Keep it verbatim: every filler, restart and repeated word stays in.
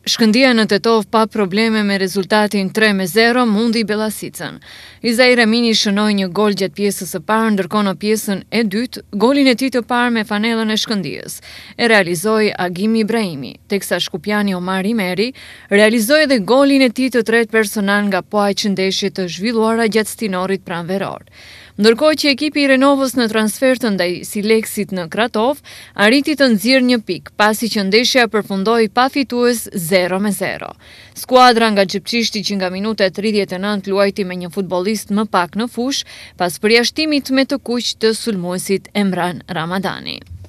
Shkëndija në Tetov pa probleme me rezultatin tre me zero mundi Bellasicën. Izai Remini shënoi një gol gjatë pjesës së parë, ndërkohë në pjesën e dytë, golin e tij të parë me fanellën e Shkëndijës e realizoi Agimi Ibrahimi, teksa shkupjani Omar Imeri realizoi edhe golin e tij të tretë personal nga poaj ndeshje të zhvilluara gjatë stinorit pranveror. Ndërkohë që ekipi i Renovës në transfer të ndaj Sileksit në Kratov arriti të nxjerrë një pikë, pasi që ndeshja përfundoi pa fitues zero me zero. Skuadra nga Xhepçishti që nga minuta e tridhjetë e nëntë luajti me një futbollist më pak në fushë pas përjashtimit me të kuq të sulmuesit Emran Ramadani.